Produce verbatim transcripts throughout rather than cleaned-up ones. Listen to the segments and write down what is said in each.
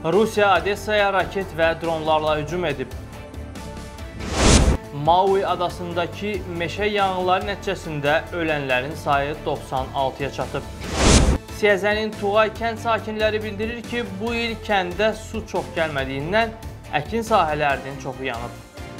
Rusiya Odessaya raket və dronlarla hücum edib. Maui adasındakı meşə yanğınları nəticəsində ölənlərin sayı doxsan altıya çatıb. Siyəzənin Tuğay kənd sakinləri bildirir ki, bu il kəndə su çox gəlmədiyindən əkin sahələrinin çoxu yanıb.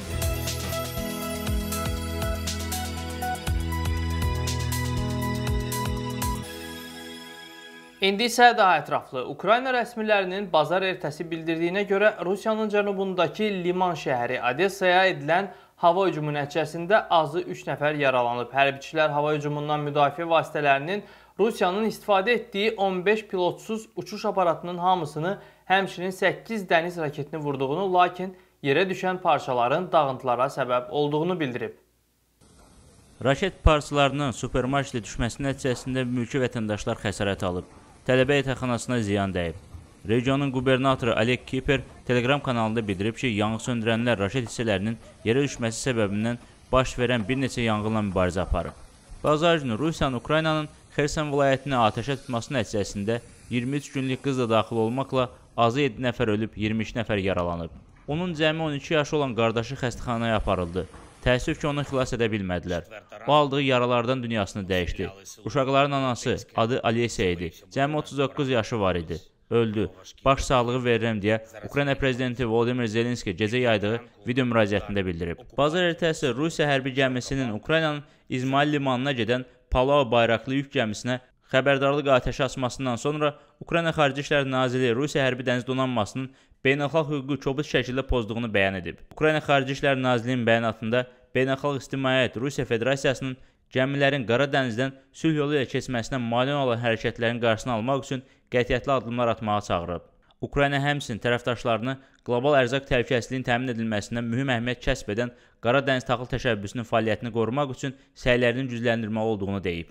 İndi isə daha ətraflı. Ukrayna rəsmilərinin bazar ertəsi bildirdiyinə görə Rusiyanın cənubundakı liman şəhəri Odessaya edilən hava hücumu nəticəsində azı üç nəfər yaralanıb. Hərbiçilər hava hücumundan müdafiə vasitələrinin Rusiyanın istifadə etdiyi on beş pilotsuz uçuş aparatının hamısını, həmçinin səkkiz dəniz raketini vurduğunu, lakin yerə düşən parçaların dağıntılara səbəb olduğunu bildirib. Raket parçalarının supermarketə düşməsi nəticəsində mülki vətəndaşlar xəsarət alıb. Tələbə yataqxanasına ziyan dəyib. Regionun qubernatoru Oleg Kiper Telegram kanalında bildirib ki, yanğı söndürənlər raket hissələrinin yerə düşməsi səbəbindən baş verən bir neçə yanğınla mübarizə aparıb. Bazar günü Rusiyanın Ukraynanın Xerson vilayətini atəşə tutması nəticəsində iyirmi üç günlük qız da daxil olmaqla azı yeddi nəfər ölüb, iyirmi iki nəfər yaralanıb. Onun cəmi on iki yaşı olan qardaşı xəstəxanaya aparıldı. Təəssüf ki, onu xilas edə bilmədilər. O aldığı yaralardan dünyasını dəyişdi. Uşaqların anası adı Alesiya idi. Cəmi otuz doqquz yaşı var idi. Öldü. Baş sağlığı verirəm deyə Ukrayna prezidenti Volodymyr Zelenski gecə yaydığı video müraciətində bildirib. Bazar ertəsi Rusiya hərbi gəmisinin Ukraynanın İzmail limanına gedən Palau bayraqlı yük gəmisinə xəbərdarlıq atəşi açmasından sonra Ukrayna Xarici İşlər Nazirliyi Rusiya hərbi dəniz donanmasının beynəlxalq hüququ kobud şəkildə pozduğunu bəyan edib. Ukrayna Xarici İşlər Nazirliyinin bəyanatında beynəlxalq ictimaiyyət Rusiya Federasiyasının gəmilərin Qara dənizdən sülh yolu ilə keçməsinə mane olan hərəkətlərin qarşısını almaq üçün qətiyyətli addımlar atmağa çağırıb. Ukrayna həmçinin tərəfdaşlarını qlobal ərzaq təhlükəsizliyinin təmin edilməsində mühüm əhəmiyyət kəsb edən Qara dəniz taxıl təşəbbüsünün fəaliyyətini qorumaq üçün səylərini gücləndirməli olduğunu deyib.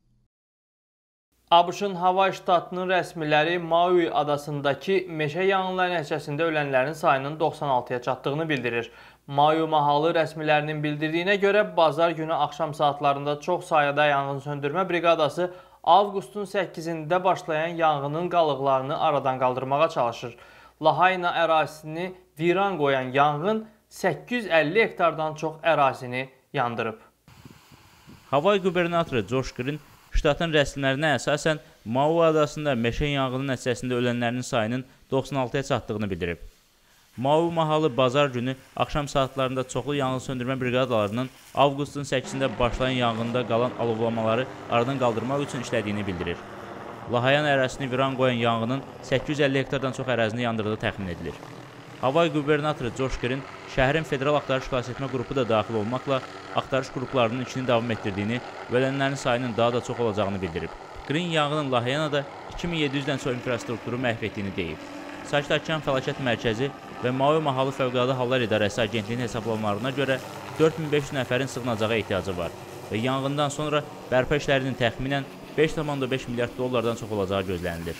ABŞ-ın Havay ştatının rəsmiləri Maui adasındakı meşə yanğınları nəticəsində ölənlərin sayının doxsan altıya çatdığını bildirir. Maui mahalı rəsmilərinin bildirdiyinə görə bazar günü axşam saatlarında çox sayıda yanğın söndürmə briqadası avqustun səkkizində başlayan yanğının qalıqlarını aradan qaldırmağa çalışır. Lahaina ərazisini viran qoyan yanğın səkkiz yüz əlli hektardan çox ərazini yandırıb. Havay qubernatoru Josh Green ştatın rəsmilərinə əsasən Maui adasında meşə yanğını nəticəsində ölənlərin sayının doxsan altıya çatdığını bildirib. Maui mahalı bazar günü axşam saatlarında çoxlu yanğın söndürmə briqadalarının avqustun səkkizində başlayan yanğında qalan alovlamaları aradan qaldırmaq üçün işlədiyini bildirir. Lahaina ərazisini viran qoyan yanğının səkkiz yüz əlli hektardan çox ərazini yandırdığı təxmin edilir. Havay qubernatoru Josh Green şəhərin federal axtarış xilasetmə qrupu da daxil olmaqla axtarış qruplarının işini davam etdirdiyini və ölənlərin sayının daha da çox olacağını bildirib. Green yanğının Lahainada iki min yeddi yüzdən çox infrastrukturu məhv etdiyini deyib. Sakitləşən Fəlakət Mərkəzi və Maui Mahalı Fövqəladə Hallar İdarəsi Agentliyinin hesablamalarına görə dörd min beş yüz nəfərin sığınacağa ehtiyacı var və yanğından sonra bərpa işlərinin təxminən beş nöqtə beş milyard dollardan çox olacağı gözlənilir.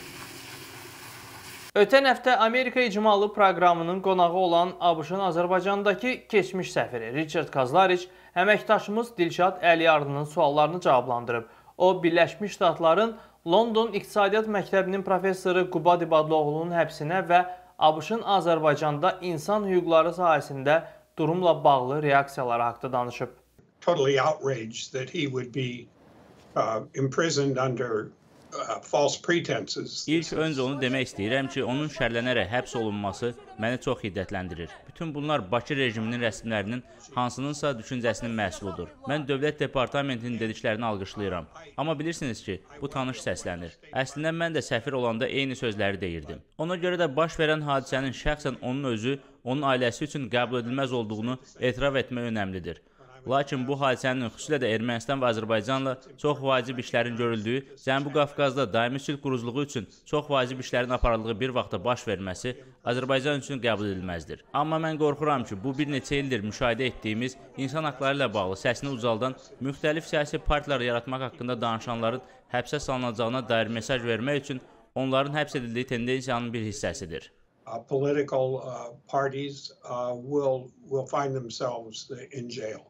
Ötən həftə Amerika icmalı proqramının qonağı olan ABŞ-ın Azərbaycandakı keçmiş səfiri Richard Kazlariç əməkdaşımız Dilşad Əliyardının suallarını cavablandırıb. O, Birləşmiş Ştatların London İqtisadiyyat Məktəbinin professoru Qubad İbadlıoğlu'nun həbsinə və ABŞ-ın Azərbaycanda insan hüquqları sahəsində durumla bağlı reaksiyaları haqqında danışıb. Totally outraged that he would be uh, imprisoned under Uh, false pretenses. İlk öncə onu demək istəyirəm ki, onun şərlənərək həbs olunması məni çox hiddətləndirir. Bütün bunlar Bakı rejiminin rəsmilərinin hansınınsa düşüncəsinin məhsuludur. Mən Dövlət Departamentinin dediklərini alqışlayıram. Amma bilirsiniz ki, bu tanış səslənir. Əslində mən də səfir olanda eyni sözləri deyirdim. Ona görə də baş verən hadisənin şəxsən onun özü, onun ailəsi üçün qəbul edilməz olduğunu etiraf etmək önəmlidir. Lakin bu hadisənin xüsusilə də Ermənistan və Azərbaycanla çox vacib işlərin görüldüyü, Cənubi Qafqazda daimi sülh quruculuğu üçün çox vacib işlərin aparıldığı bir vaxtda baş verməsi Azərbaycan üçün qəbul edilməzdir. Amma mən qorxuram ki, bu bir neçə ildir müşahidə etdiyimiz insan haqları ilə bağlı səsini ucaldan müxtəlif siyasi partiyalar yaratmaq haqqında danışanların həbsə salınacağına dair mesaj vermək üçün onların həbs edildiyi tendensiyanın bir hissəsidir. Uh, political uh, parties uh, will, will find themselves in jail.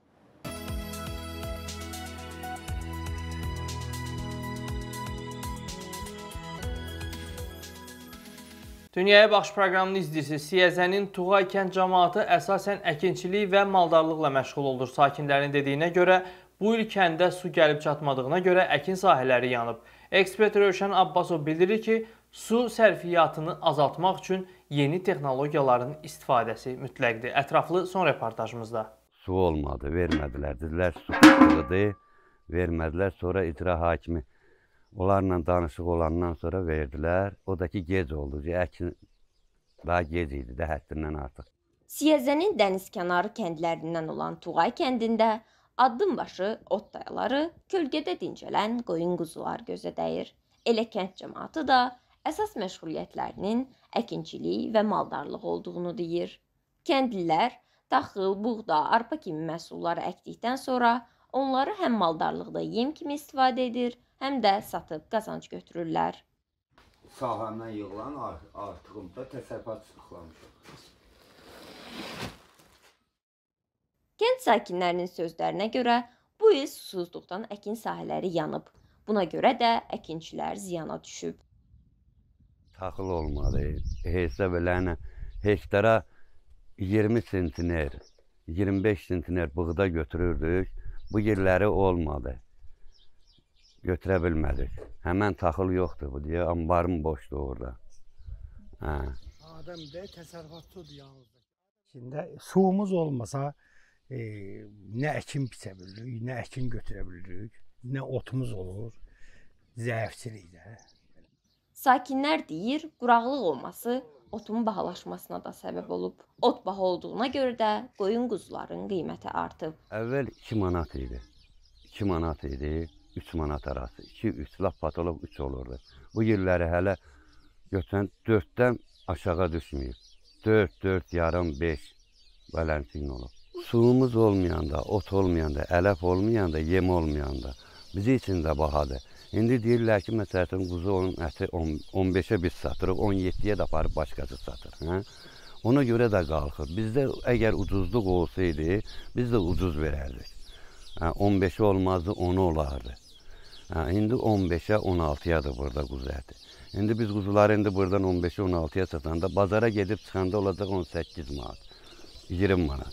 Dünyaya Baxış proqramını izləyirsiniz. Siyəzənin Tuğay kənd cəmaatı əsasən əkinçilik və maldarlıqla məşğul olur. Sakinlərin dediyinə görə bu il kəndə su gəlib çatmadığına görə əkin sahələri yanıb. Ekspert Rövşən Abbasov bildirir ki, su sərfiyyatını azaltmaq üçün yeni texnologiyaların istifadəsi mütləqdir. Ətraflı son reportajımızda. Su olmadı, vermədilər. Dedilər su qıtlıqdır, vermədilər. Sonra icra hakimi onlarla danışıq olandan sonra verdilər. O da ki, gec oldu. Əkin daha gec idi də həddindən artıq. Siyəzənin dənizkənarı kəndlərindən olan Tuğay kəndində addım başı ot dayaları, kölgədə dincələn qoyun quzular gözə dəyir. Elə kənd cəmaatı da əsas məşğuliyyətlərinin əkinçilik və maldarlıq olduğunu deyir. Kəndlilər taxıl, buğda, arpa kimi məhsulları əkdikdən sonra onları həm maldarlıqda yem kimi istifadə edir, həm də satıb qazanc götürürlər. Sahəmdən yığılan artığımda təsərrüfat sıxlamışıq. Kənd sakinlərinin sözlərinə görə bu il susuzluqdan əkin sahələri yanıb. Buna görə də əkinçilər ziyana düşüb. Taxıl olmadı. Hesab eləyənə hektara iyirmi sentiner, iyirmi beş sentiner buğda götürürdük. Bu yerləri olmadı. Götürə bilmədik. Həmən taxıl yoxdur bu deyə, ambarım boşdur orada. Hə. Adəm də təsərrüfatçıdır yalnız. Şimdi suyumuz olmasa e, nə əkin biçə bilirik, nə əkin götürə bilirik, nə otumuz olur, zəifçilikdə. Sakinlər deyir, quraqlıq olması otun bahalaşmasına da səbəb olub. Ot baha olduğuna görə də qoyun quzuların qiyməti artıb. Əvvəl iki manat idi. iki manat idi, üç manat arası. iki üç, lap patolog üç olurdu. Bu yerləri hələ götürən dörddən aşağı düşməyib. dörd, dörd, yarım, beş vələntin olub. Suyumuz olmayanda, ot olmayanda, ələf olmayanda, yem olmayanda bizi için də bahadır. İndi deyirlər ki, məsələn, quzu onun əti on beşə biz satırıq, on yeddiyə də aparıb başqası satır. Hə? Ona görə də qalxır. Bizdə əgər ucuzluq olsaydı, biz də ucuz verərdik. Hə, on beşə olmazdı, onu olardı. Hə, indi on beşə, on altıyadır burada quzu əti. İndi biz quzuları indi buradan on beşə, on altıya satanda, bazara gedib çıxanda olacaq on səkkiz manat, iyirmi manat.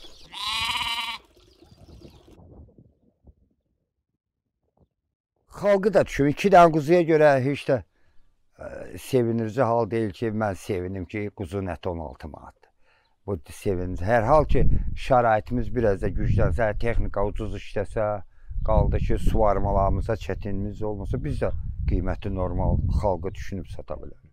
Xalqı da düşüb. İki dənə quzuya görə heç də e, sevindirici hal deyil ki, mən sevinim ki, quzun əti on altı manatdır. Bu sevindirici. Hər hal ki, şəraitimiz biraz da güclənsə, texnika ucuz işləsə, qaldı ki, suvarmalarımıza çətinimiz olmasa, biz də qiyməti normal xalqı düşünüb sata bilərik.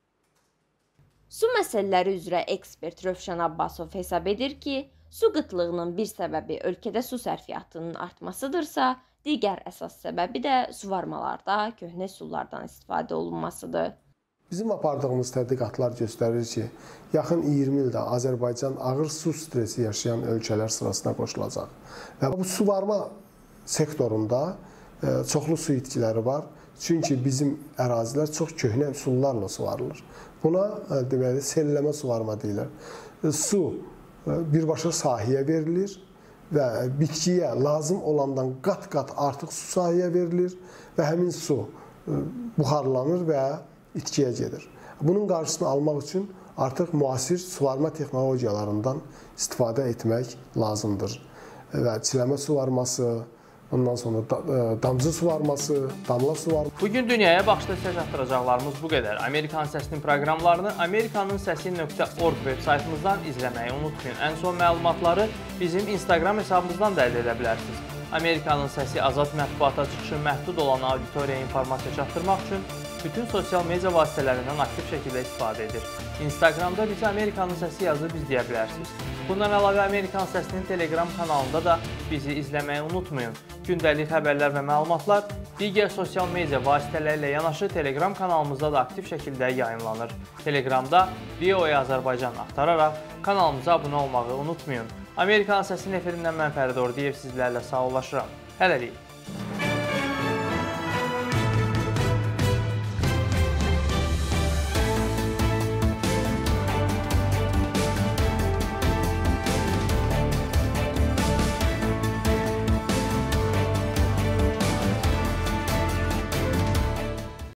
Su məsələləri üzrə ekspert Rövşən Abbasov hesab edir ki, su qıtlığının bir səbəbi ölkədə su sərfiyyatının artmasıdırsa, digər əsas səbəbi də suvarmalarda köhnə sulardan istifadə olunmasıdır. Bizim apardığımız tədqiqatlar göstərir ki, yaxın iyirmi ildə Azərbaycan ağır su stresi yaşayan ölkələr sırasına qoşulacaq. Və bu suvarma sektorunda e, çoxlu su itkiləri var. Çünki bizim ərazilər çox köhnə üsullarla suvarılır. Buna e, deməli, selləmə suvarma deyilir. E, su e, birbaşa sahəyə verilir və bitkiyə lazım olandan qat-qat artıq su sahəyə verilir və həmin su buxarlanır və itkiyə gedir. Bunun qarşısını almaq üçün artıq müasir suvarma texnologiyalarından istifadə etmək lazımdır. Və çiləmə suvarması, ondan sonra damcı suvarması, damla suvarması. Bugün dünyaya baxışda sizə çatdıracaqlarımız bu qədər. Amerikan Səsinin proqramlarını amerikanın səsi nöqtə org veb saytımızdan izləməyi unutmayın. Ən son məlumatları bizim Instagram hesabımızdan da əldə edə bilərsiniz. Amerikanın Səsi azad mətbuata çıxışı məhdud olan auditoriyaya informasiya çatdırmaq üçün bütün sosial media vasitələrindən aktiv şəkildə istifadə edir. Instagramda bizi Amerikanın Səsi yazıb izləyə bilərsiniz. Bundan əlavə Amerikan Səsinin Telegram kanalında da bizi izləməyi unutmayın. Gündəlik xəbərlər və məlumatlar digər sosial media vasitələri ilə yanaşı Telegram kanalımızda da aktiv şəkildə yayınlanır. Telegramda V O A Azərbaycan axtararaq kanalımıza abunə olmağı unutmayın. Amerikan Səsinin efirindən mən Fərid Ordiyev sizlərlə sağollaşıram. Hələlik.